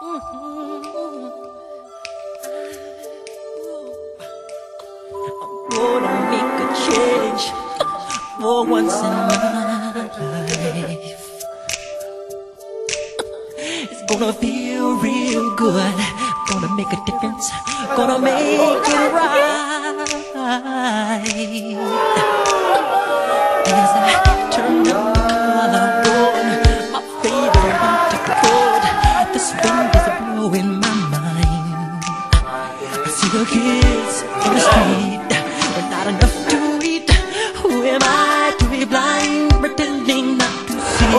Gonna make a change for once in my life. It's gonna feel real good. Gonna make a difference. Gonna make it right. As I turn up the collarbone, my favorite winter coat, this wind is blowing my mind. I see the kids in the street with not enough to eat. Who am I to be blind, pretending not to see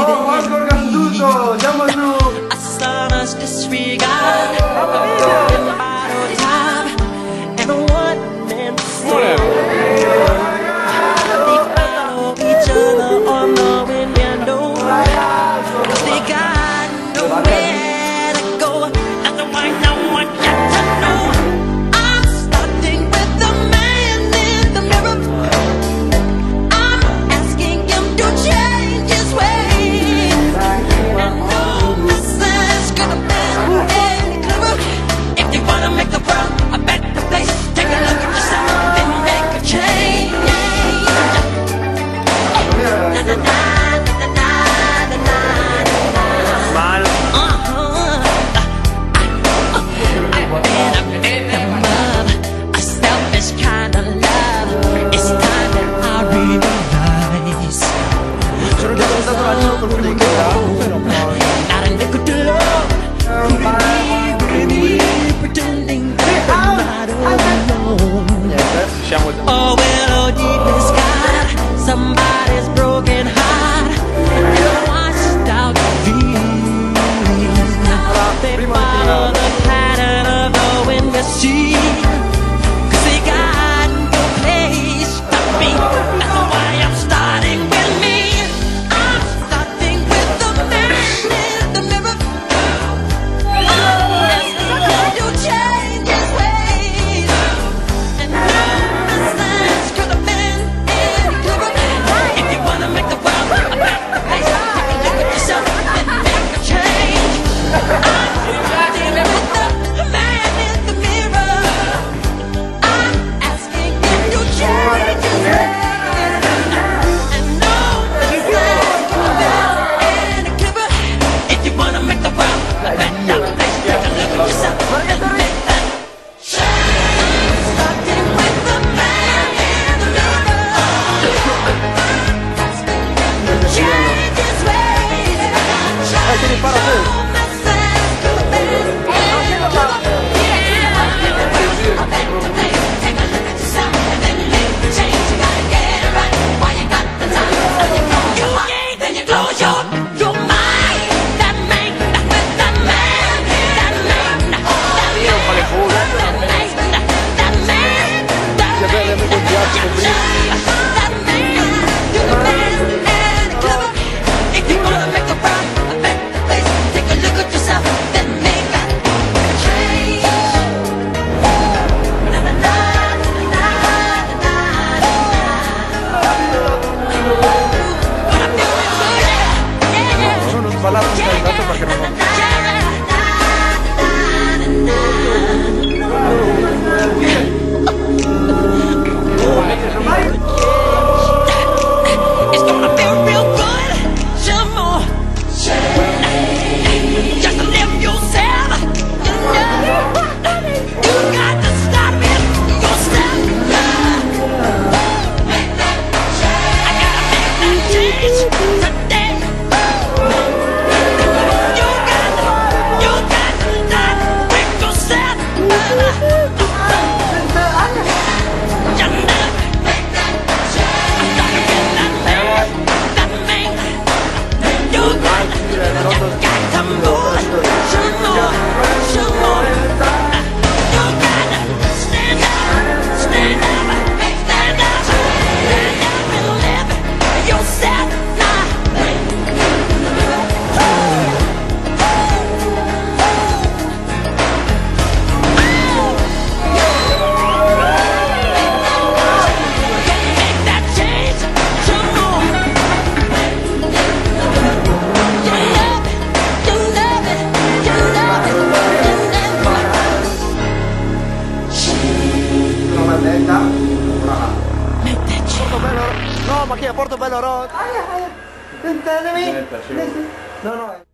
them? I saw us disregard a broken bottle top and a one-man soul. They follow each other on the window, 'cause they got nowhere to go. That's why no one got to know. I'm starting with the man in the mirror. I'm Portobello Road. Entra, no, no.